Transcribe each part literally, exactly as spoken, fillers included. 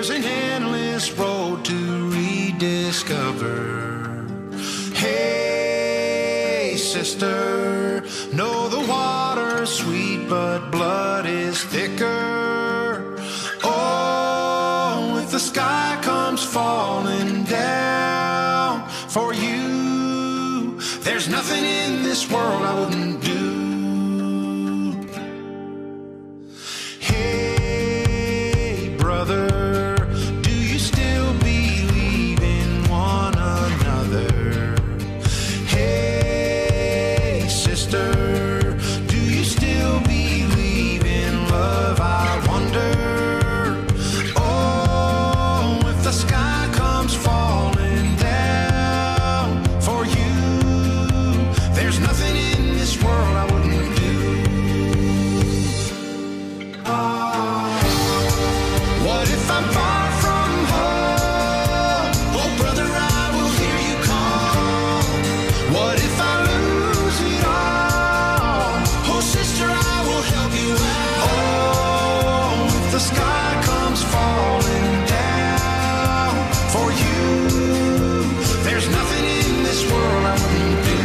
There's an endless road to rediscover. Hey, sister, know the water's sweet, but blood is thicker. Oh, if the sky comes falling down for you, there's nothing in this world I wouldn't do. Hey, brother, do you still believe in one another? Hey, sister, do you still believe in love? I wonder. Oh, if the sky comes falling down for you, there's nothing in this world I wouldn't do. Oh, what if I'm far from home? Oh, brother, I will hear you call. What if I lose it all? Oh, sister, I will help you out. Oh, if the sky comes falling down for you, there's nothing in this world I wouldn't do.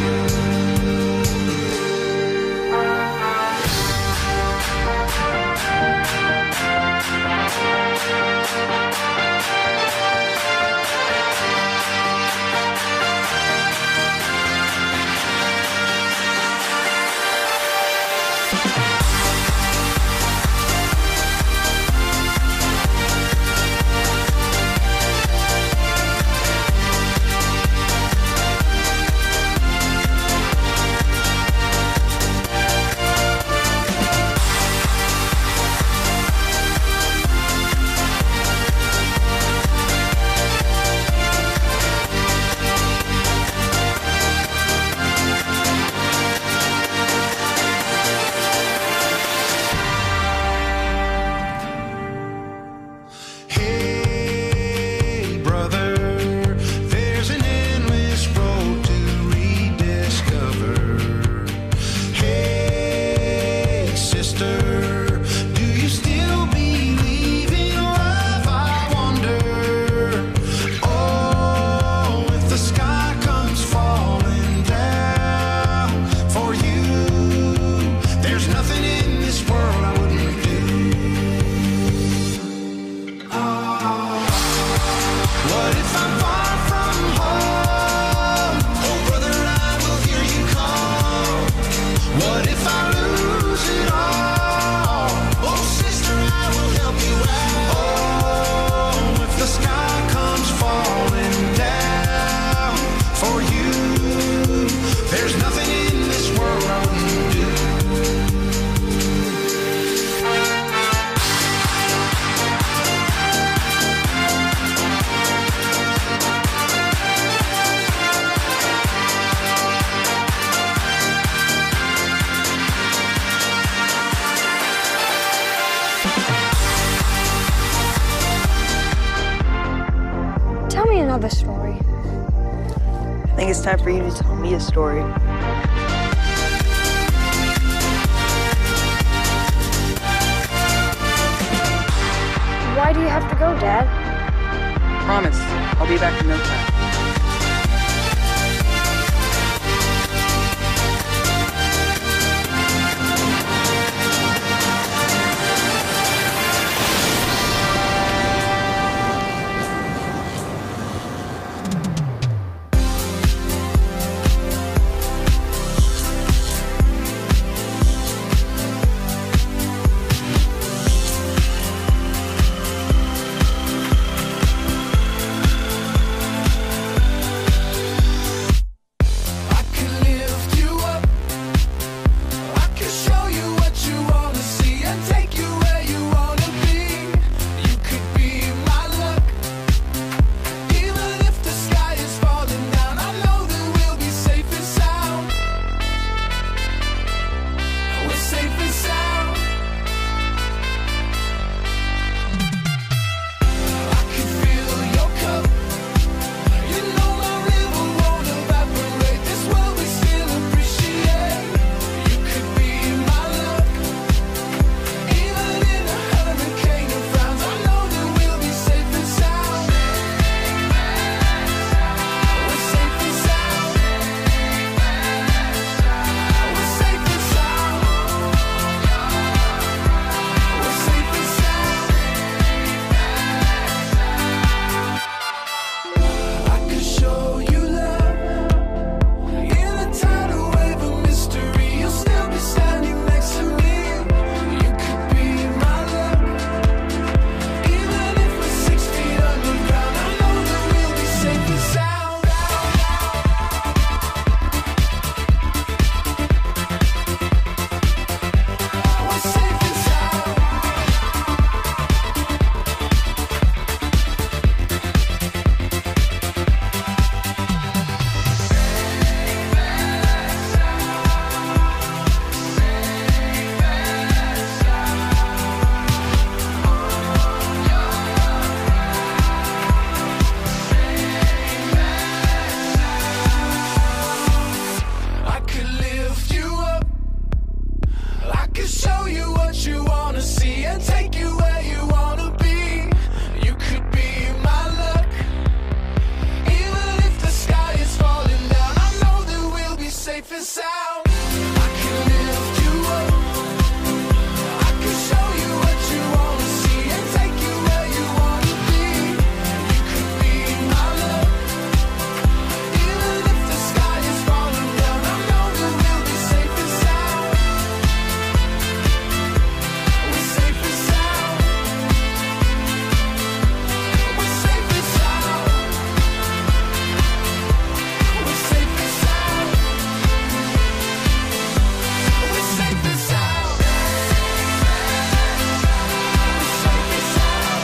Hey, brother, there's an endless road to rediscover. Hey, sister, do you still believe in love? I wonder. Oh, if the sky comes falling down for you, there's nothing in this world I wouldn't do. What if I'm far from home? Oh, brother, I will hear you call. What if I lose it all? Oh, sister, I will help you out. Oh, if the sky comes falling down for you, there's nothing in this world I wouldn't do. Tell me another story. I think it's time for you to tell me a story. Why do you have to go, Dad? Promise, I'll be back in no time. sound. I can lift you up. I can show you what you wanna see and take you where you wanna be. You could be my love. Even if the sky is falling down, I know that we'll be safe and sound. We're safe and sound. We're safe and sound. We're safe and sound. We're safe and sound. We're safe and sound.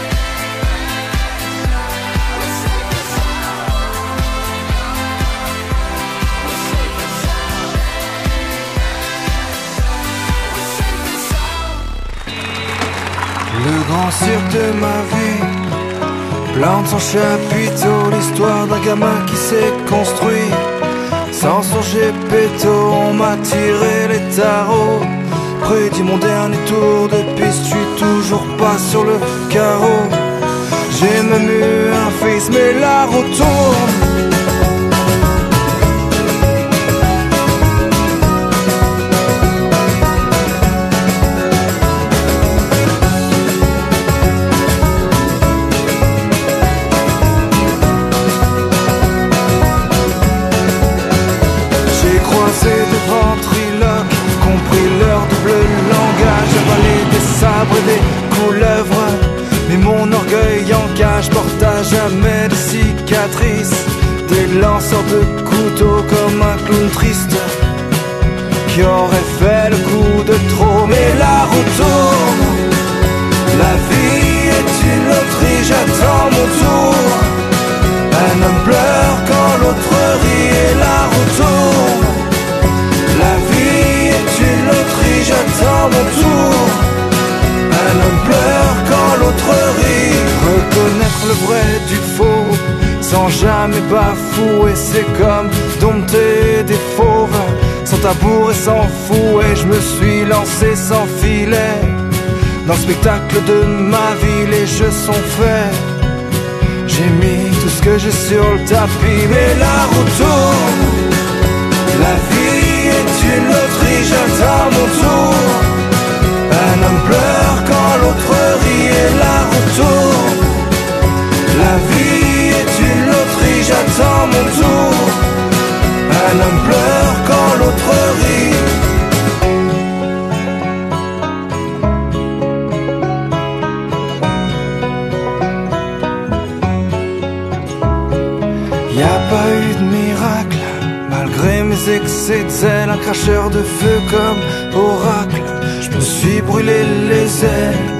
We're safe and sound. Le grand cirque de ma vie plante son chapiteau, l'histoire d'un gamin qui s'est construit. Sans songer péto, on m'a tiré les tarots. Prédit mon dernier tour de piste, je suis toujours pas sur le carreau. J'ai même eu un fils, mais la roue tourne. J'ai croisé des ventriloques, compris leur double langage, avalé des sabres et des couleuvres. Mais mon orgueil en cage porte à jamais des cicatrices, des lanceurs de couteaux comme un clown triste qui aurait fait le coup de trop. Mais la roue tourne, la vie est une loterie, j'attends mon tour. Un homme pleure quand l'autre rit et la roue tourne. La vie est une loterie, j'attends mon tour. Un homme pleure quand l'autre rit. Reconnaître le vrai du faux sans jamais bafouer, c'est comme dompter des fauves sans tabouret, sans fouet. Je me suis lancé sans filet dans le spectacle de ma ville, les jeux sont faits. J'ai mis tout ce que j'ai sur le tapis, mais la roue tourne. La vie est une loterie, j'attends mon tour. Un homme pleure quand l'autre rit et la roue tourne. La vie est une loterie, j'attends mon tour. Un homme pleure quand l'autre rit. Y a pas eu de miracle, malgré mes excès de zèle, un cracheur de feu comme oracle. Je me suis brûlé les ailes